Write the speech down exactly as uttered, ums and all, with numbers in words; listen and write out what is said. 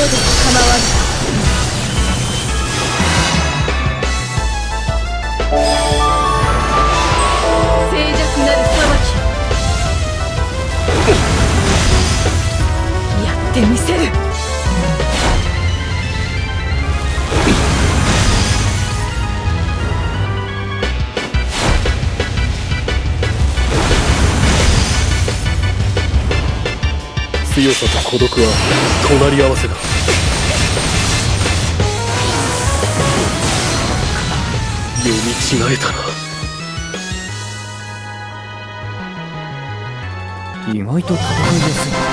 で構わぬ。静寂なる裁きやってみせる。 強さと孤独は隣り合わせだ。読み違えたな。 意外と戦いやすい。